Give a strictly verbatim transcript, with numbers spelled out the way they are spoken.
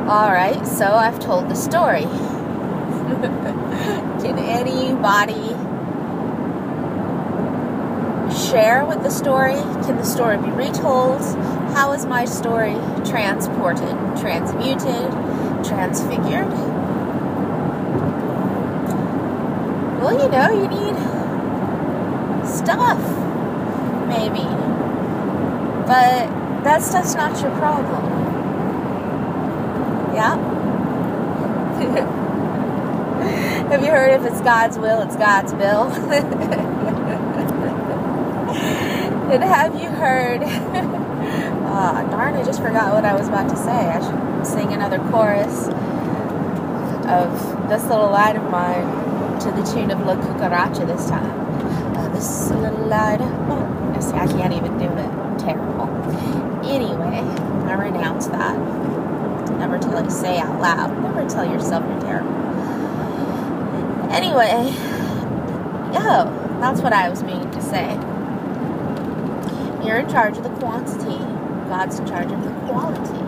Alright, so I've told the story. Can anybody share with the story? Can the story be retold? How is my story transported, transmuted, transfigured? Well, you know, you need stuff, maybe. But that stuff's not your problem. Yeah? Have you heard if it's God's will, it's God's bill? And have you heard... oh, darn, I just forgot what I was about to say. I should sing another chorus of This Little Light of Mine to the tune of La Cucaracha this time. Uh, this little light of mine. See, I can't even do it. I'm terrible. Anyway, I renounce that. Never tell you, say out loud. Never tell yourself you're terrible. Anyway, yo, that's what I was meaning to say. You're in charge of the quantity. God's in charge of the quality.